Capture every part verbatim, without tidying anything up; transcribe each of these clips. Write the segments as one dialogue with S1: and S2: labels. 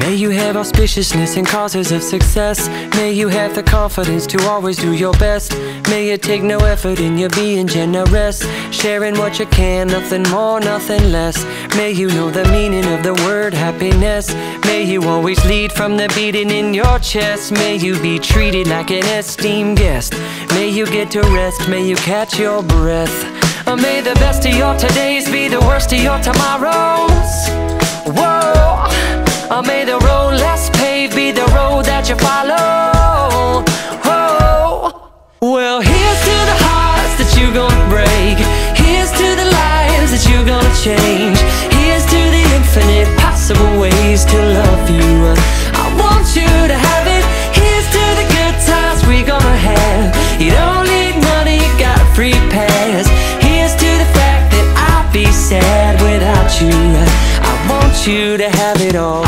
S1: May you have auspiciousness and causes of success. May you have the confidence to always do your best. May you take no effort in your being generous, sharing what you can, nothing more, nothing less. May you know the meaning of the word happiness. May you always lead from the beating in your chest. May you be treated like an esteemed guest. May you get to rest, may you catch your breath. Or may the best of your todays be the worst of your tomorrows. Whoa. Or may the road less paved be the road that you follow. Oh, well, here's to the hearts that you're gonna break. Here's to the lives that you're gonna change. Here's to the infinite possible ways to love you. I want you to have it. Here's to the good times we're gonna have. You don't need money, you got a free pass. Here's to the fact that I'll be sad without you. I want you to have it all.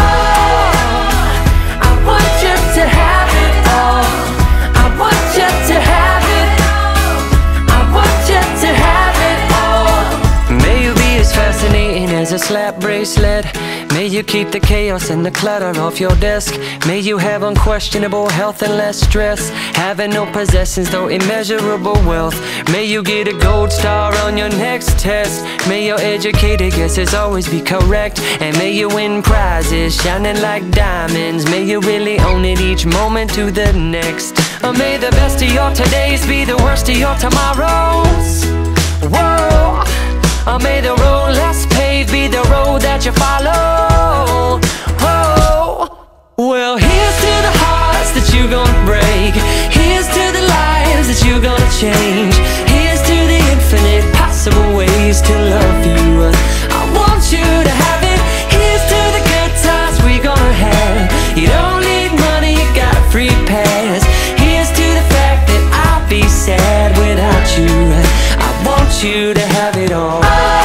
S1: I want you to have it all. I want you to have it. I want you to have it all. May you be as fascinating as a slap bracelet. May you keep the chaos and the clutter off your desk. May you have unquestionable health and less stress. Having no possessions though immeasurable wealth. May you get a gold star on your next test. May your educated guesses always be correct. And may you win prizes shining like diamonds. May you really own it each moment to the next. Or may the best of your todays be the worst of your tomorrows. Whoa. Or may the road less paved be the road that you follow. Oh, well, here's to the hearts that you're gonna break. Here's to the lives that you're gonna change. Here's to the infinite possible ways to love you. I want you to have it. Here's to the good times we're gonna have. You don't need money, you got a free pass. Here's to the fact that I'll be sad without you. I want you to have it all.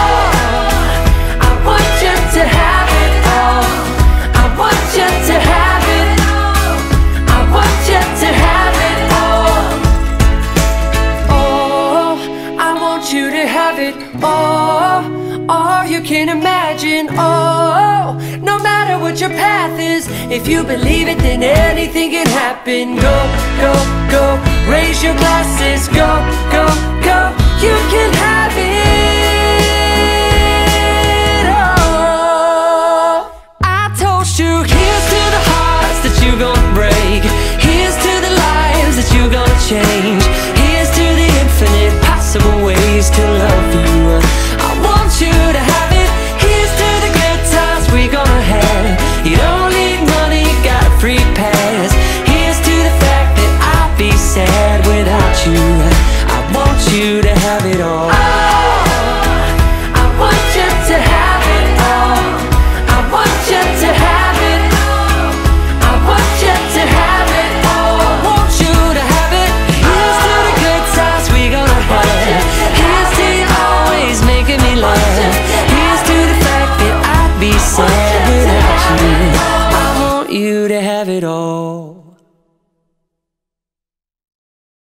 S1: Oh, all you can imagine. Oh, no matter what your path is, if you believe it, then anything can happen. Go, go, go, raise your glasses. Go, go, go, you can have it. Oh, I told you, here's to the hearts that you're gonna break. Here's to the lives that you're gonna change.